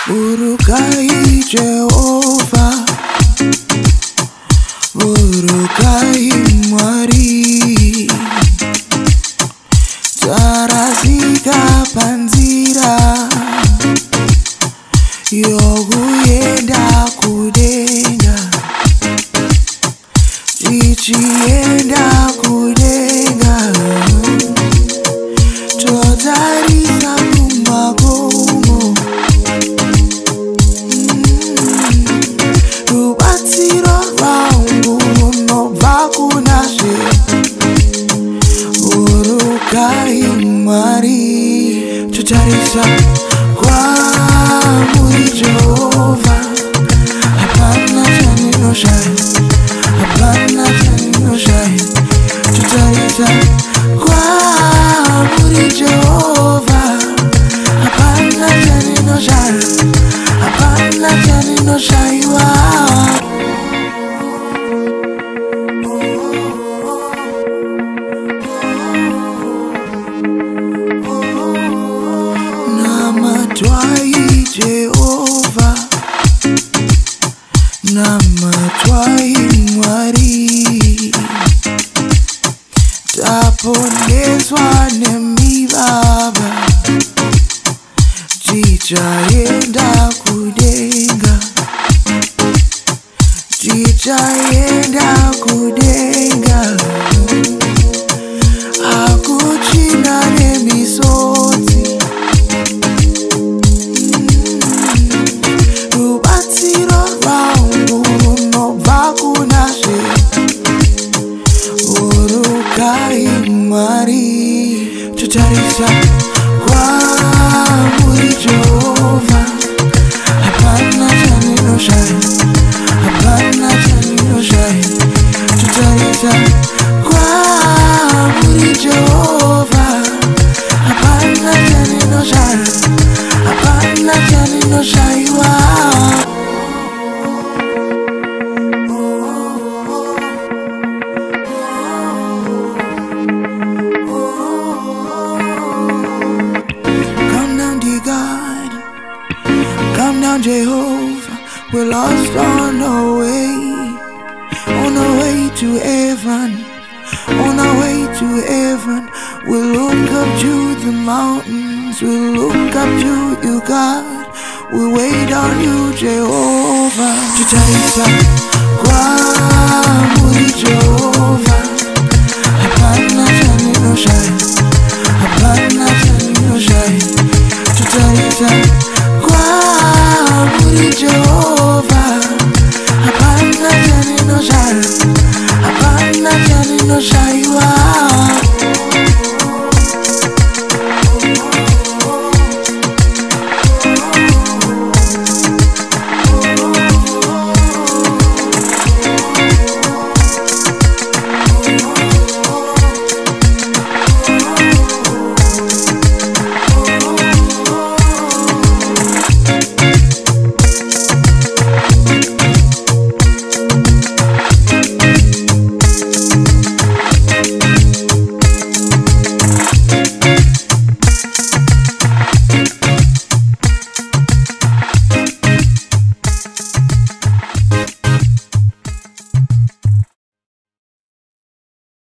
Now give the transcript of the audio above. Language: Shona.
Urukai Jehova, Urukai Mwari, tarazika panzira yokuyenda kudenga, tichiyenda kudenga, totarisa kumakomo, rubatsiro rwangu runobva kunashe. Urukai Mwari, totarisa kwamuri Jehova, hapana chaninoshaya, hapana chaninoshaya. Totarisa kwamuri Jehova, hapana chaninoshaya, hapana chaninoshaywa. Namatwai Jehova, namatwai Mwari, tapondezwa nemibaba, tichayenda kudenga, tichayenda kudenga, akuchina nemisodzi, rubatsiro rwangu runobva kunashe. Urukai Mwari, totarisa kwamuri Jehova, hapana chaninoshaya, hapana chaninoshaya. Totarisa kwamuri Jehova, hapana chaninoshaya, hapana chaninoshaywa. Come down, Jehovah, we're lost on our way to heaven, on our way to heaven. We look up to the mountains, we look up to you, God. We wait on you, Jehovah. Totarisa kwamuri Jehova, hapana chaninoshaya, hapana chaninoshaya. Totarisa kwamuri Jehova, hapana chaninoshaya.